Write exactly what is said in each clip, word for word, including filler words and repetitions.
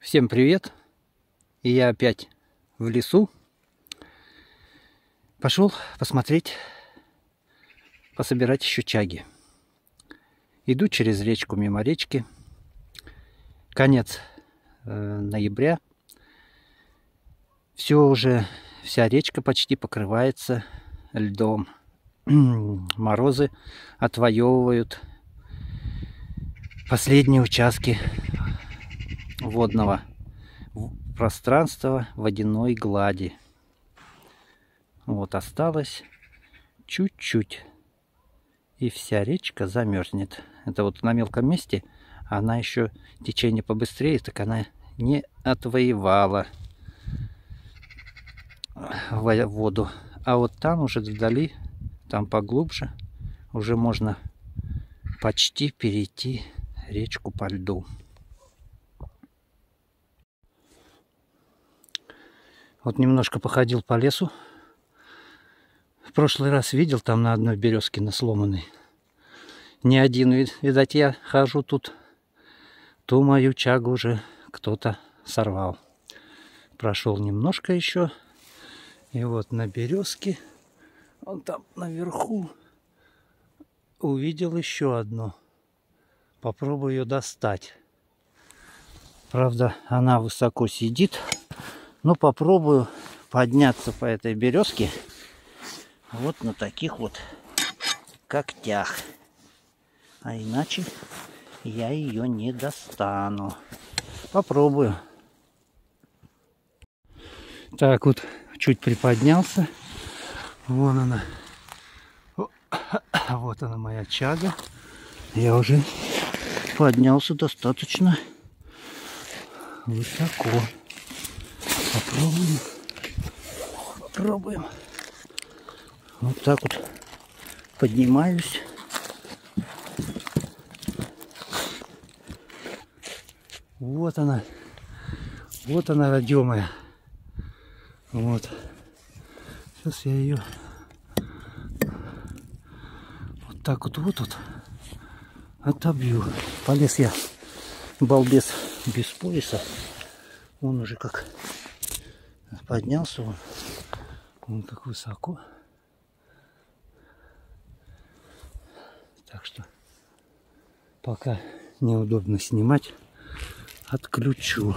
Всем привет! И я опять в лесу. Пошел посмотреть, пособирать еще чаги. Иду через речку, мимо речки. Конец э, ноября. Все уже, вся речка почти покрывается льдом. Морозы отвоевывают последние участки водного пространства водяной глади. Вот осталось чуть-чуть, и вся речка замерзнет. Это вот на мелком месте она еще течение побыстрее, так она не отвоевала воду. А вот там уже вдали, там поглубже, уже можно почти перейти речку по льду. Вот немножко походил по лесу. В прошлый раз видел там на одной березке на сломанной. Не один, видать, я хожу тут. Ту мою чагу уже кто-то сорвал. Прошел немножко еще. И вот на березке, он там наверху, увидел еще одну. Попробую ее достать. Правда, она высоко сидит. Но попробую подняться по этой березке вот на таких вот когтях. А иначе я ее не достану. Попробую. Так, вот чуть приподнялся. Вон она. Вот она, моя чага. Я уже поднялся достаточно высоко. Попробуем. Попробуем. Вот так вот поднимаюсь. Вот она. Вот она, родимая. Вот. Сейчас я ее вот так вот вот тут отобью. Полез я, балбес, без пояса. Он уже как поднялся, он, он как высоко. Так что пока неудобно снимать, отключу.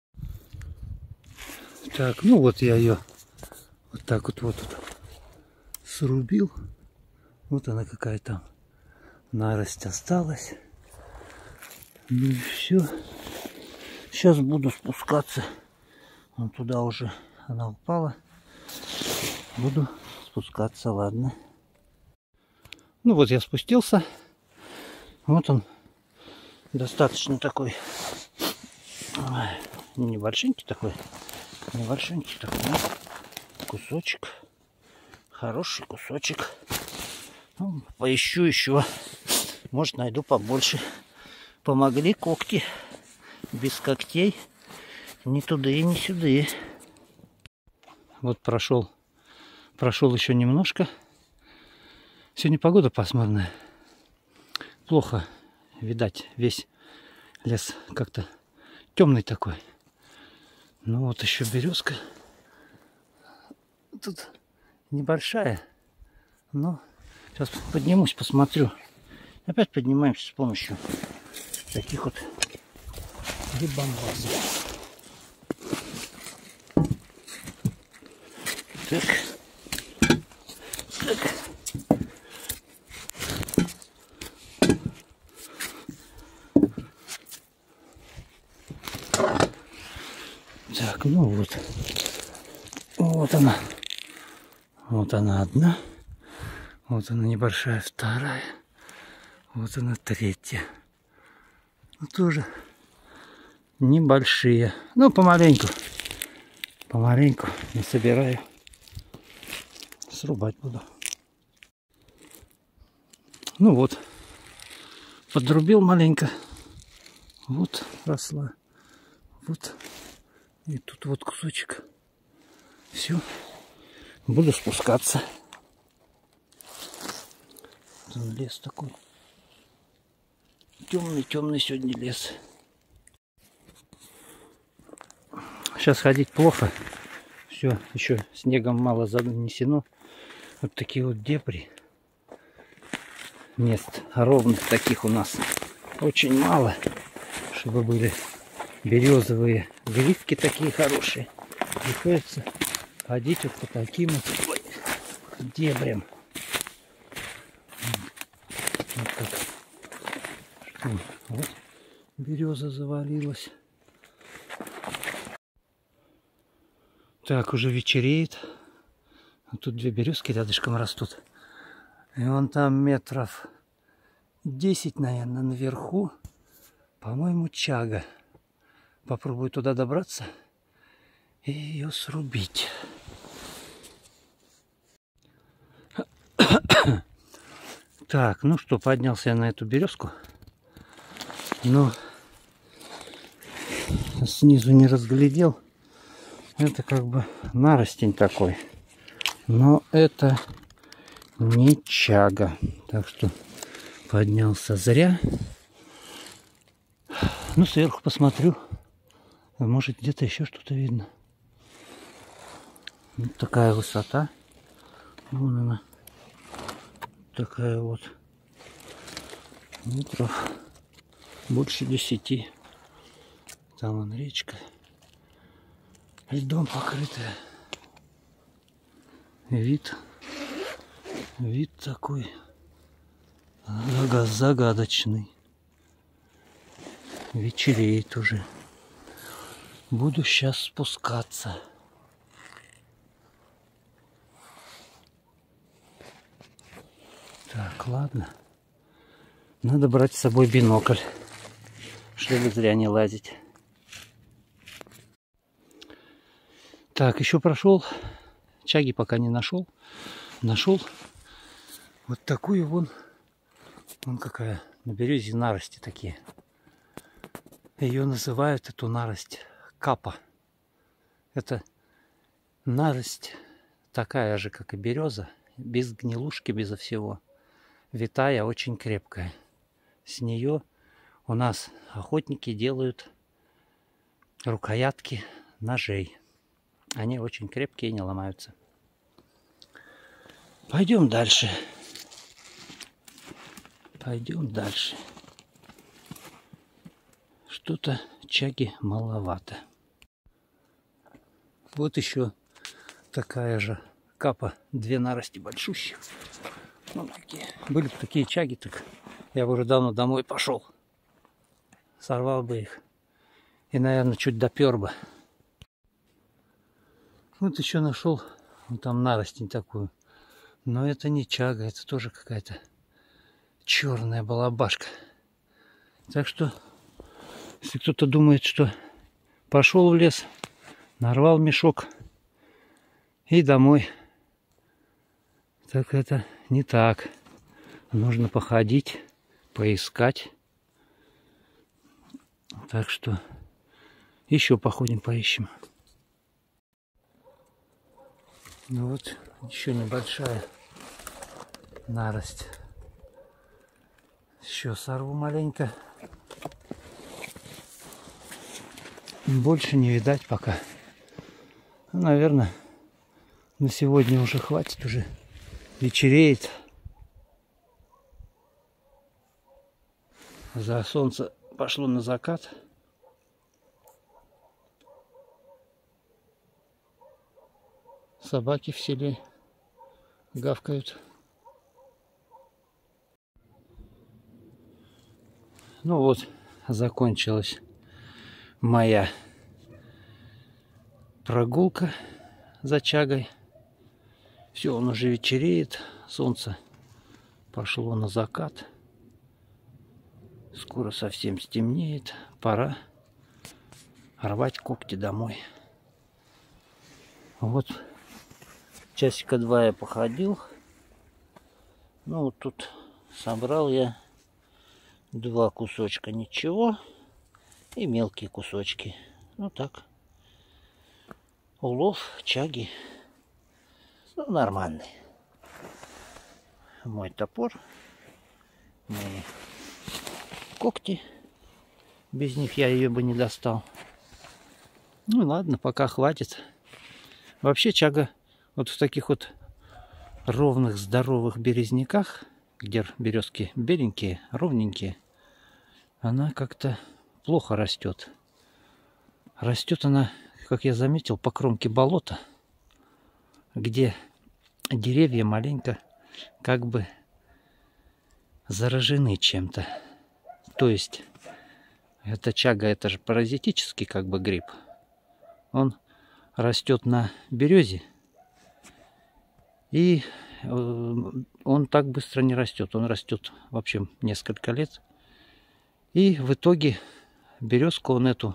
Так, ну вот я ее вот так вот вот тут срубил. Вот она какая там нарость осталась. Ну и все. Сейчас буду спускаться. Вон туда уже она упала. Буду спускаться, ладно. Ну вот я спустился. Вот он. Достаточно такой. Небольшенький такой. Небольшенький такой. Ну, кусочек. Хороший кусочек. Ну, поищу еще. Может, найду побольше. Помогли когти. Без когтей ни туда и ни сюда. Вот прошел, прошел еще немножко. Сегодня погода пасмурная. Плохо видать весь лес, как-то темный такой. Ну вот еще березка. Тут небольшая, но сейчас поднимусь, посмотрю. Опять поднимаемся с помощью таких вот прибамбасов. Так. Так. Так, ну вот. Вот она. Вот она одна. Вот она небольшая вторая. Вот она третья. Ну, тоже небольшие. Ну, помаленьку. Помаленьку не собираю. Срубать буду. Ну вот. Подрубил маленько. Вот росла. Вот. И тут вот кусочек. Все. Буду спускаться. Там лес такой. Темный, темный сегодня лес. сейчас ходить плохо. Все, еще снегом мало занесено. Вот такие вот дебри. Мест ровных таких у нас очень мало, чтобы были березовые грибки такие хорошие. Приходится ходить вот по таким вот дебрям. Вот так. Что? Вот береза завалилась. Так, уже вечереет. Тут две березки рядышком растут. И вон там метров десять, наверное, наверху, по-моему, чага. Попробую туда добраться и ее срубить. Так, ну что, поднялся я на эту березку. Но снизу не разглядел. Это как бы наростень такой. Но это не чага. Так что поднялся зря. Ну, сверху посмотрю. Может, где-то еще что-то видно. Вот такая высота. Вон она. Такая вот. Метров больше десяти. Там вон речка. Льдом покрытая. Вид. Вид такой загадочный. Вечереет уже. Буду сейчас спускаться. Так, ладно. Надо брать с собой бинокль, чтобы зря не лазить. Так, еще прошел. Чаги пока не нашел. Нашел вот такую вон. Вон какая на березе нарости такие. Ее называют, эту нарость, капа. Это нарость такая же, как и береза, без гнилушки, безо всего. Витая, очень крепкая. С нее у нас охотники делают рукоятки ножей. Они очень крепкие и не ломаются. Пойдем дальше. Пойдем дальше. Что-то чаги маловато. Вот еще такая же капа. Две нарости большущих. Ну, такие. Были бы такие чаги, так я бы уже давно домой пошел. Сорвал бы их. И, наверное, чуть допер бы. Вот еще нашел вот там наростень такую. Но это не чага, это тоже какая-то черная балабашка. Так что, если кто-то думает, что пошел в лес, нарвал мешок и домой, так это не так. Нужно походить, поискать. Так что еще походим, поищем. Ну вот, еще небольшая нарость. Еще сорву маленько. Больше не видать пока. Ну, наверное, на сегодня уже хватит, уже вечереет. За солнце пошло на закат. Собаки в селе гавкают. Ну вот, закончилась моя прогулка за чагой. Все, он уже вечереет. Солнце пошло на закат. Скоро совсем стемнеет. Пора рвать когти домой. Вот. Часика два я походил. Ну вот тут собрал я два кусочка, ничего. И мелкие кусочки. Ну так. Улов, чаги. Ну, нормальный. Мой топор. Мои когти. Без них я ее бы не достал. Ну ладно, пока хватит. Вообще чага вот в таких вот ровных, здоровых березняках, где березки беленькие, ровненькие, она как-то плохо растет. Растет она, как я заметил, по кромке болота, где деревья маленько как бы заражены чем-то. То есть эта чага, это же паразитический как бы гриб. Он растет на березе, и он так быстро не растет. Он растет вообще несколько лет. И в итоге березку он эту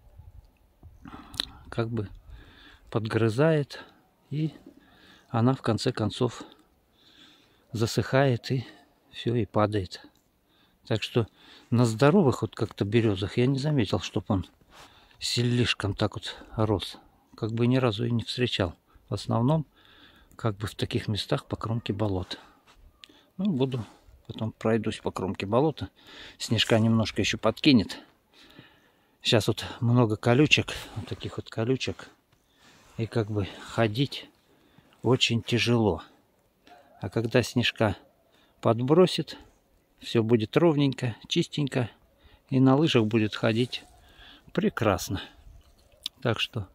как бы подгрызает, и она в конце концов засыхает, и все, и падает. Так что на здоровых вот как-то березах я не заметил, чтобы он слишком так вот рос. Как бы ни разу и не встречал. В основном как бы в таких местах по кромке болота. Ну, буду потом пройдусь по кромке болота. Снежка немножко еще подкинет. Сейчас вот много колючек, вот таких вот колючек. И как бы ходить очень тяжело. А когда снежка подбросит, все будет ровненько, чистенько. И на лыжах будет ходить прекрасно. Так что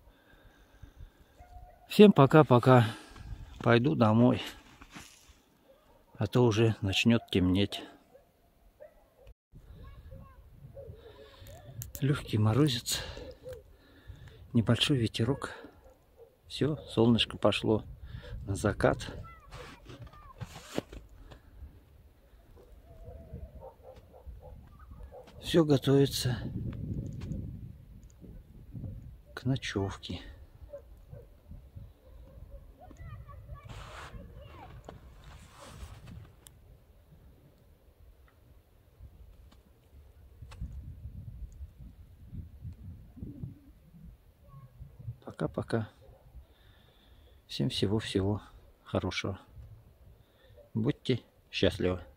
всем пока-пока. Пойду домой. А то уже начнет темнеть. Легкий морозец. Небольшой ветерок. Все, солнышко пошло на закат. Все готовится к ночевке. Пока-пока. Всем всего-всего хорошего. Будьте счастливы.